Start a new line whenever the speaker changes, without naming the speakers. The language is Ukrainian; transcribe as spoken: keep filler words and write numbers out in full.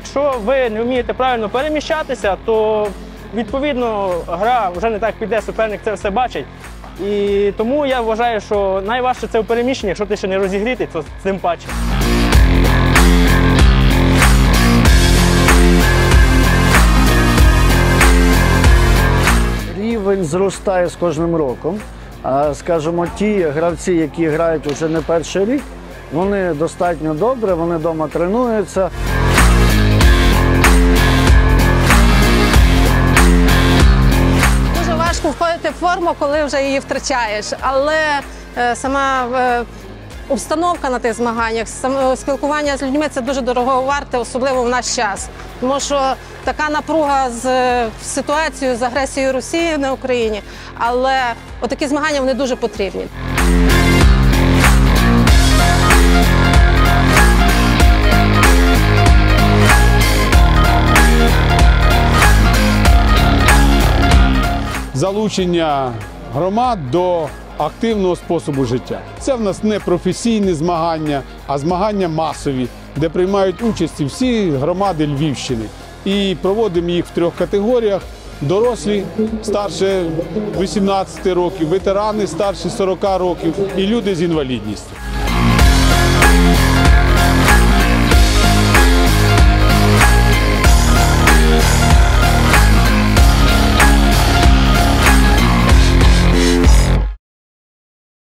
якщо ви не вмієте правильно переміщатися, то відповідно гра вже не так піде, суперник це все бачить. І тому я вважаю, що найважче це в переміщенні, якщо ти ще не розігрітий, то тим паче.
Рівень зростає з кожним роком. А, скажімо, ті гравці, які грають вже не перший рік, вони достатньо добре, вони вдома тренуються.
Дуже важко входити в форму, коли вже її втрачаєш, але е, сама е, обстановка на тих змаганнях, саме спілкування з людьми – це дуже дорого варте, особливо в наш час. Тому що така напруга з ситуацією, з агресією Росії на Україні, але отакі змагання вони дуже потрібні.
Залучення громад до активного способу життя. Це в нас не професійні змагання, а змагання масові, де приймають участь всі громади Львівщини. І проводимо їх в трьох категоріях: дорослі, старше вісімнадцяти років, ветерани, старші сорока років і люди з інвалідністю.